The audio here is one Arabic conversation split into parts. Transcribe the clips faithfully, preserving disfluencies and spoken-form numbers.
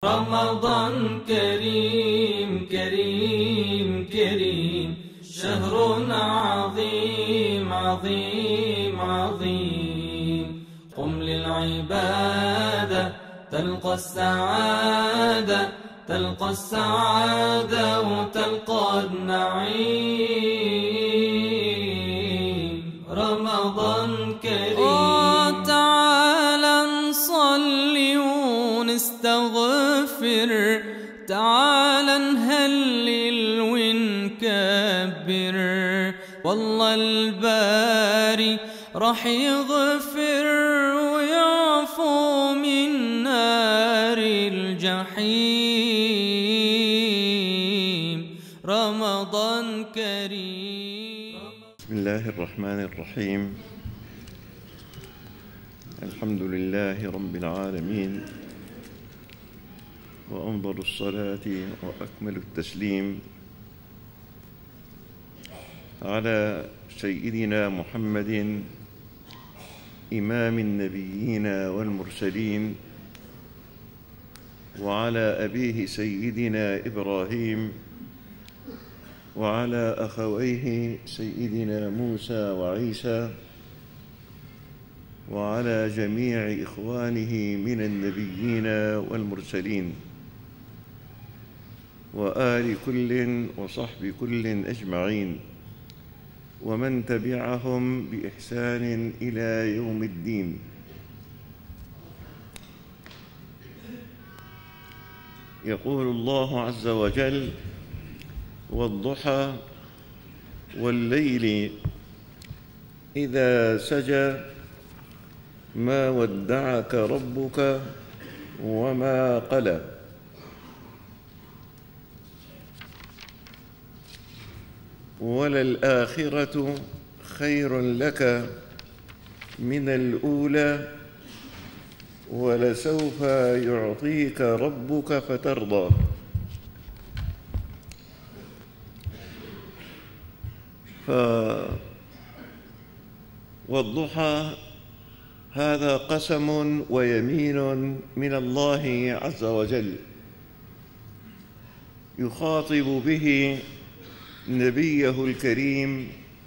رمضان كريم كريم كريم، شهر عظيم عظيم عظيم. قم للعبادة تلقى السعادة، تلقى السعادة وتلقى النعيم. رمضان كريم، تعال نصلي ونستغفر، تعال نهلل ونكبر، والله الباري رح يغفر ويعفو من نار الجحيم. رمضان كريم. بسم الله الرحمن الرحيم. الحمد لله رب العالمين، وأفضل الصلاة وأكمل التسليم على سيدنا محمد إمام النبيين والمرسلين، وعلى أبيه سيدنا إبراهيم، وعلى أخويه سيدنا موسى وعيسى، وعلى جميع إخوانه من النبيين والمرسلين، وآل كل وصحب كل أجمعين، ومن تبعهم بإحسان إلى يوم الدين. يقول الله عز وجل: والضحى والليل إذا سجى ما ودعك ربك وما قلى. وللآخرة خير لك من الأولى، ولسوف يعطيك ربك فترضى. ف والضحى هذا قسم ويمين من الله عز وجل، يخاطب به نبيه الكريم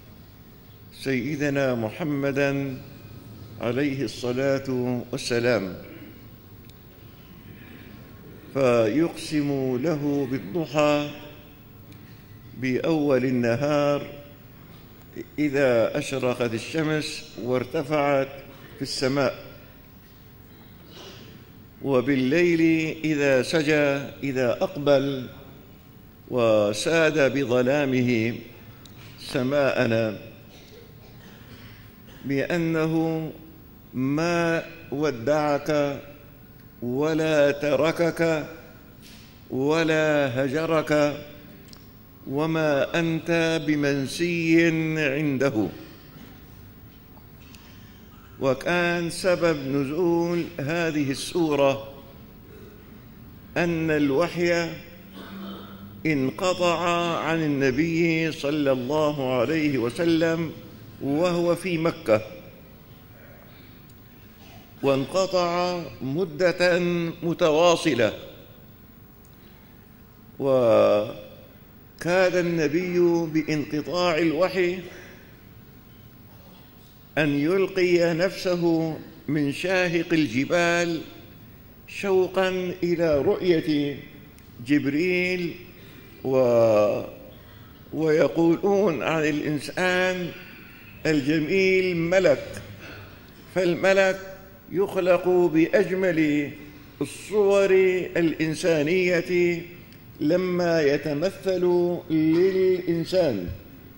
سيدنا محمدًا عليه الصلاة والسلام، فيقسم له بالضحى بأول النهار إذا أشرقت الشمس وارتفعت في السماء، وبالليل إذا سجى، إذا أقبل وساد بظلامه سماءنا، بأنه ما ودعك ولا تركك ولا هجرك، وما أنت بمنسي عنده. وكان سبب نزول هذه السورة أن الوحي انقطع عن النبي صلى الله عليه وسلم وهو في مكة، وانقطع مدة متواصلة، وكاد النبي بانقطاع الوحي أن يلقي نفسه من شاهق الجبال شوقاً إلى رؤية جبريل. و... ويقولون عن الإنسان الجميل ملك، فالملك يخلق بأجمل الصور الإنسانية لما يتمثل للإنسان،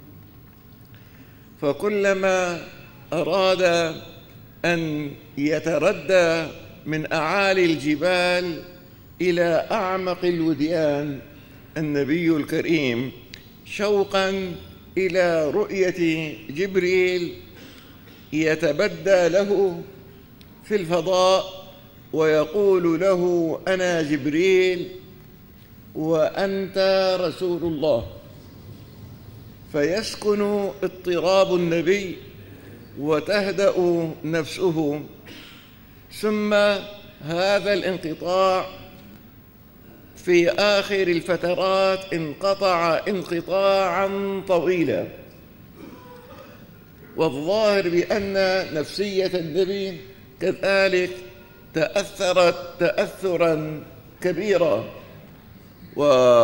فكلما أراد أن يتردى من أعالي الجبال إلى أعمق الوديان النبي الكريم شوقاً إلى رؤية جبريل يتبدى له في الفضاء ويقول له: أنا جبريل وأنت رسول الله. فيسكن اضطراب النبي وتهدأ نفسه، ثم هذا الانقطاع في آخر الفترات انقطع انقطاعا طويلا، والظاهر بأن نفسية النبي كذلك تأثرت تأثرا كبيرا، و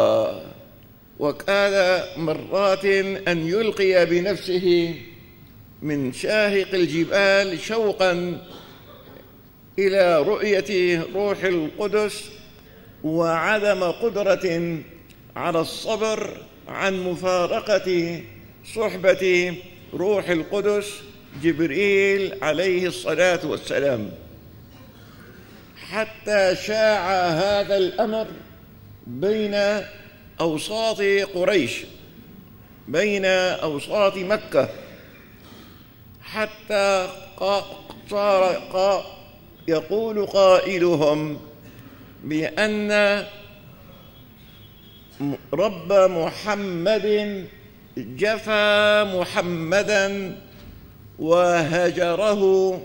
وكان مرات أن يلقي بنفسه من شاهق الجبال شوقا إلى رؤية روح القدس، وعدم قدرة على الصبر عن مفارقة صحبة روح القدس جبريل عليه الصلاة والسلام، حتى شاع هذا الأمر بين أوساط قريش، بين أوساط مكة، حتى صار يقول قائلهم بأن رب محمد جفى محمدا وهجره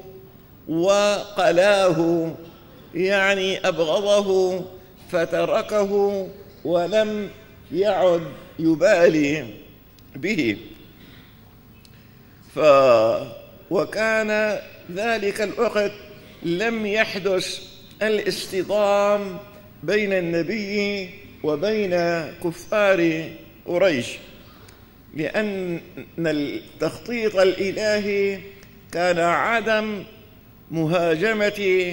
وقلاه، يعني أبغضه فتركه ولم يعد يبالي به. ف وكان ذلك الوقت لم يحدث الاصطدام بين النبي وبين كفار قريش، لأن التخطيط الإلهي كان عدم مهاجمة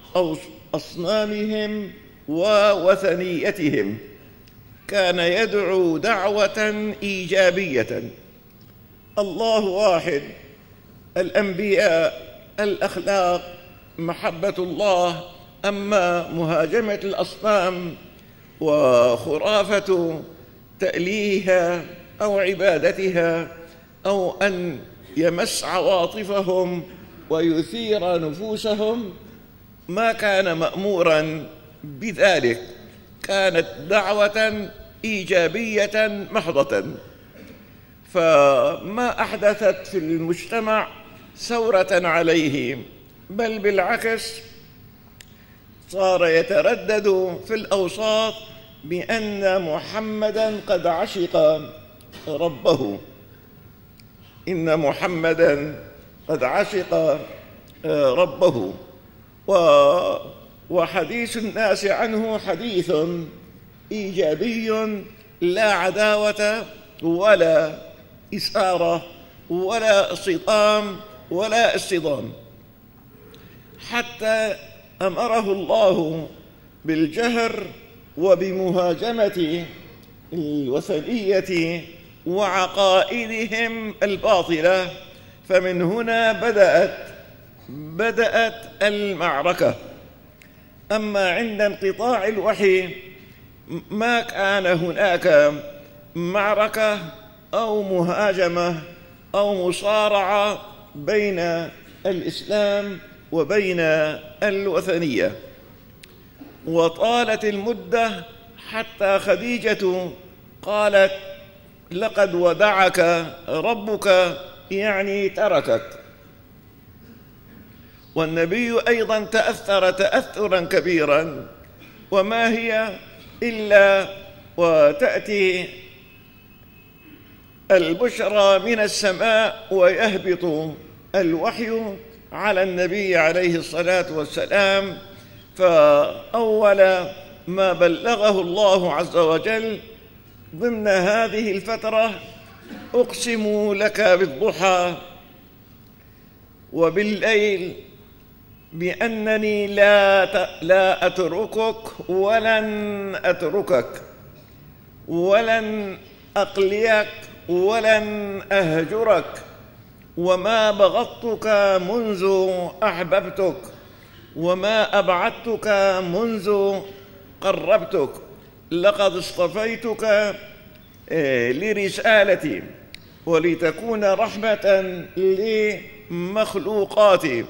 أصنامهم ووثنيتهم، كان يدعو دعوة إيجابية. الله واحد، الأنبياء، الأخلاق، محبة الله. أما مهاجمة الأصنام وخرافة تأليهها أو عبادتها أو أن يمس عواطفهم ويثير نفوسهم ما كان مأموراً بذلك، كانت دعوة إيجابية محضة، فما أحدثت في المجتمع ثورة عليه، بل بالعكس صار يتردد في الأوساط بأن محمداً قد عشق ربه، إن محمداً قد عشق ربه، وحديث الناس عنه حديث إيجابي، لا عداوة ولا إثارة ولا صدام ولا اصطدام، حتى أمره الله بالجهر وبمهاجمة الوثنية وعقائدهم الباطلة. فمن هنا بدأت بدأت المعركة. أما عند انقطاع الوحي ما كان هناك معركة أو مهاجمة أو مصارعة بين الإسلام وبين الوثنية، وطالت المدة حتى خديجة قالت: لقد ودعك ربك، يعني تركك. والنبي أيضا تأثر تأثرا كبيرا، وما هي إلا وتأتي البشرى من السماء ويهبط الوحي على النبي عليه الصلاة والسلام. فأول ما بلغه الله عز وجل ضمن هذه الفترة: أقسم لك بالضحى وبالليل بأنني لا لا أتركك ولن أتركك ولن أقليك ولن أهجرك، وما بغضتك منذ أحببتك، وما أبعدتك منذ قربتك، لقد اصطفيتك لرسالتي ولتكون رحمة لمخلوقاتي.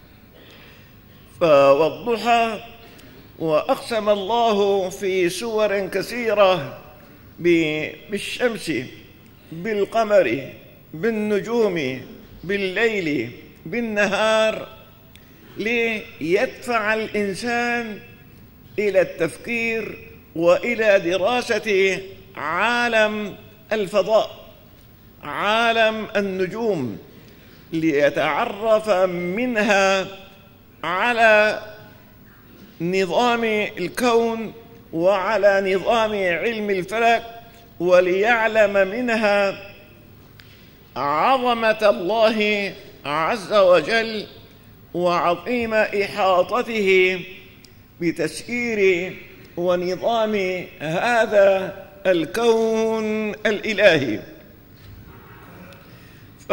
فوالضحى، وأقسم الله في سور كثيرة بالشمس، بالقمر، بالنجوم، بالليل، بالنهار، ليدفع الإنسان إلى التفكير وإلى دراسة عالم الفضاء، عالم النجوم، ليتعرف منها على نظام الكون وعلى نظام علم الفلك، وليعلم منها عظمة الله عز وجل وعظيم إحاطته بتسيير ونظام هذا الكون الإلهي. ف...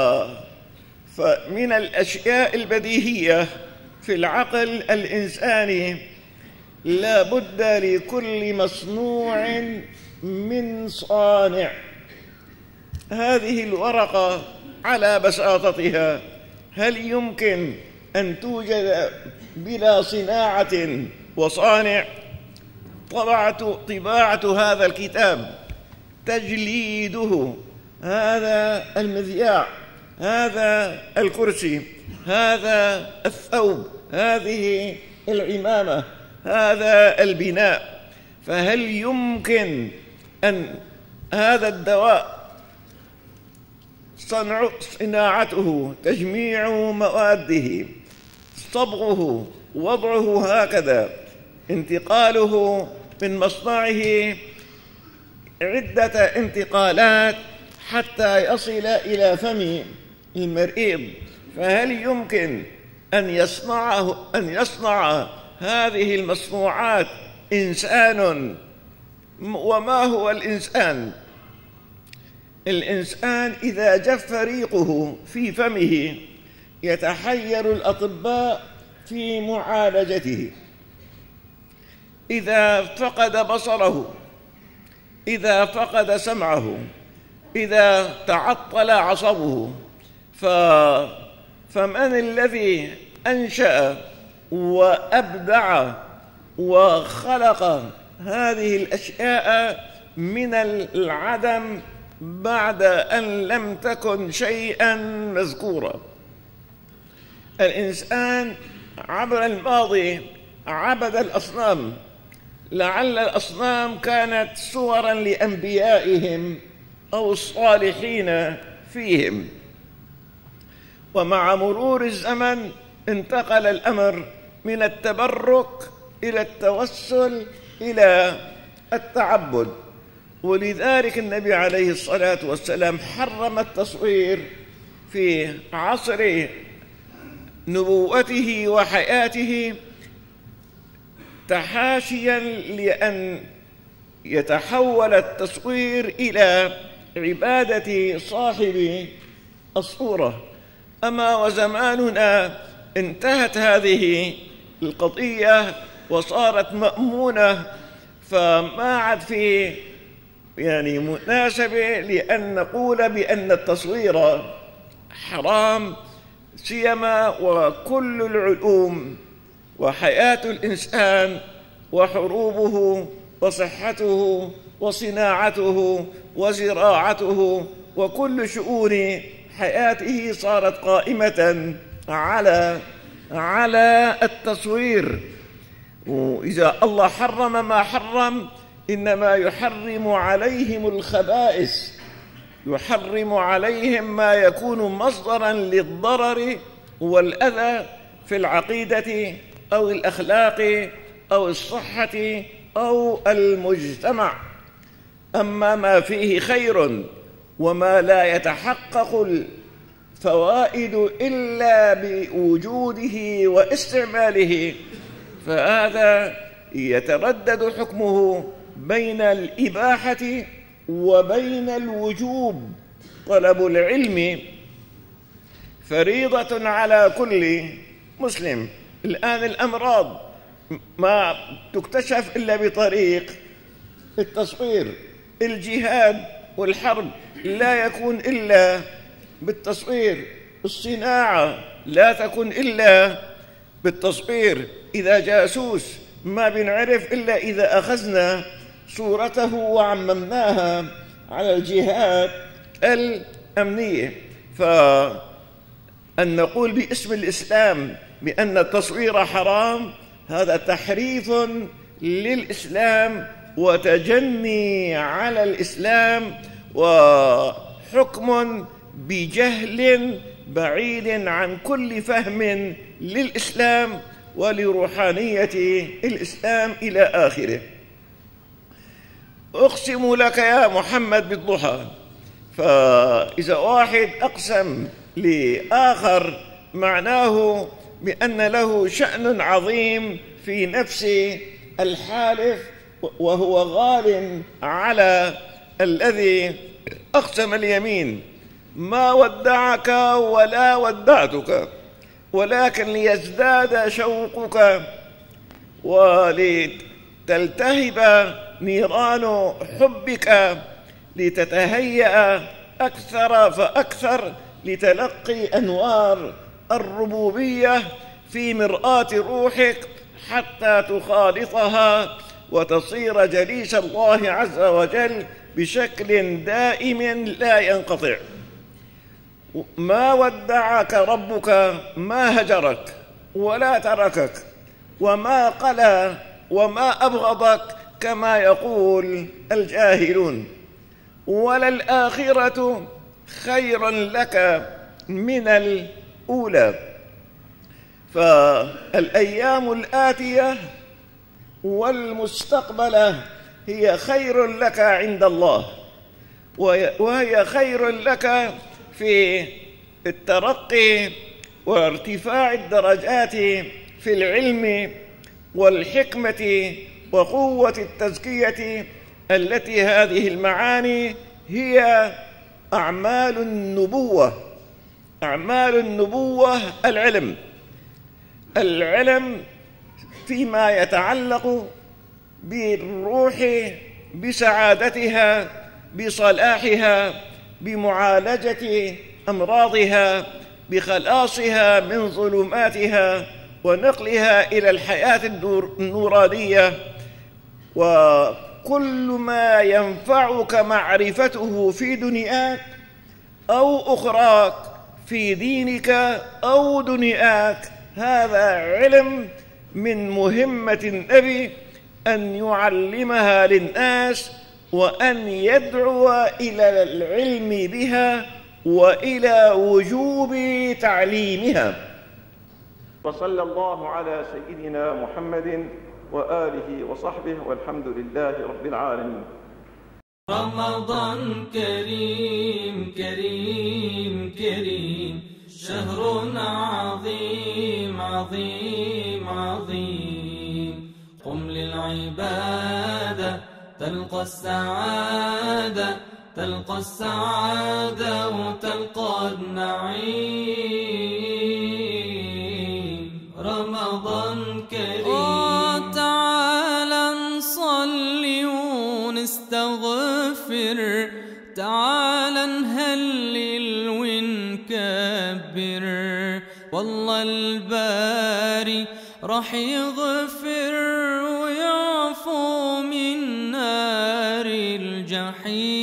فمن الأشياء البديهية في العقل الإنساني لا بد لكل مصنوع من صانع. هذه الورقة على بساطتها هل يمكن أن توجد بلا صناعة وصانع؟ طبعة طباعة هذا الكتاب، تجليده، هذا المذياع، هذا الكرسي، هذا الثوب، هذه العمامة، هذا البناء، فهل يمكن أن هذا الدواء صنع صناعته، تجميع مواده، صبغه، وضعه هكذا، انتقاله من مصنعه عدة انتقالات حتى يصل إلى فم المريض، فهل يمكن أن يصنعه أن يصنع هذه المصنوعات إنسان؟ وما هو الإنسان؟ الإنسان إذا جف ريقه في فمه يتحير الأطباء في معالجته. إذا فقد بصره، إذا فقد سمعه، إذا تعطل عصبه، ف... فمن الذي أنشأ وأبدع وخلق هذه الأشياء من العدم بعد أن لم تكن شيئا مذكورا؟ الإنسان عبر الماضي عبد الأصنام، لعل الأصنام كانت صورا لأنبيائهم أو الصالحين فيهم، ومع مرور الزمن انتقل الأمر من التبرك إلى التوسل إلى التعبد، ولذلك النبي عليه الصلاة والسلام حرم التصوير في عصر نبوته وحياته، تحاشيا لأن يتحول التصوير إلى عبادة صاحب الصورة. أما وزماننا انتهت هذه القضية وصارت مأمونة، فما عاد في يعني مناسبة لأن نقول بأن التصوير حرام، سيما وكل العلوم وحياة الإنسان وحروبه وصحته وصناعته وزراعته وكل شؤون حياته صارت قائمة على على التصوير. وإذا الله حرم ما حرم إنما يحرم عليهم الخبائث، يحرم عليهم ما يكون مصدرا للضرر والأذى في العقيدة أو الأخلاق أو الصحة أو المجتمع. أما ما فيه خير وما لا يتحقق الفوائد إلا بوجوده واستعماله، فهذا يتردد حكمه بين الإباحة وبين الوجوب. طلب العلم فريضة على كل مسلم. الآن الأمراض ما تكتشف إلا بطريق التصوير، الجهاد والحرب لا يكون إلا بالتصوير، الصناعة لا تكون إلا بالتصوير. إذا جاسوس ما بنعرف إلا إذا أخذنا صورته وعممناها على الجهات الأمنية. فأن نقول باسم الإسلام بأن التصوير حرام هذا تحريف للإسلام وتجني على الإسلام وحكم بجهل بعيد عن كل فهم للإسلام ولروحانية الإسلام إلى آخره. أقسم لك يا محمد بالضحى، فإذا واحد أقسم لآخر معناه بأن له شأن عظيم في نفس الحالف، وهو غال على الذي أقسم اليمين. ما ودعك ولا ودعتك، ولكن ليزداد شوقك ولتلتهب نيران حبك لتتهيأ أكثر فأكثر لتلقي أنوار الربوبية في مرآة روحك حتى تخالطها وتصير جليس الله عز وجل بشكل دائم لا ينقطع. ما ودعك ربك، ما هجرك ولا تركك، وما قلى وما أبغضك كما يقول الجاهلون، وللآخرة خير لك من الأولى. فالأيام الآتية والمستقبلة هي خير لك عند الله، وهي خير لك في الترقي وارتفاع الدرجات في العلم والحكمة وقوة التزكية، التي هذه المعاني هي أعمال النبوة. أعمال النبوة العلم، العلم فيما يتعلق بالروح، بسعادتها، بصلاحها، بمعالجة أمراضها، بخلاصها من ظلماتها ونقلها إلى الحياة النورانية، وكل ما ينفعك معرفته في دنياك أو أخراك، في دينك أو دنياك، هذا علم من مهمة النبي أن يعلمها للناس، وأن يدعو إلى العلم بها وإلى وجوب تعليمها. وصلى الله على سيدنا محمد وآله وصحبه، والحمد لله رب العالمين. رمضان كريم كريم كريم، شهر عظيم عظيم عظيم. قم للعبادة تلقى السعادة، تلقى السعادة وتلقى النعيم. رمضان كريم، تعال نصلي ونستغفر، تعال نهلل ونكبر، والله الباري راح يغفر ويعفو من نار الجحيم.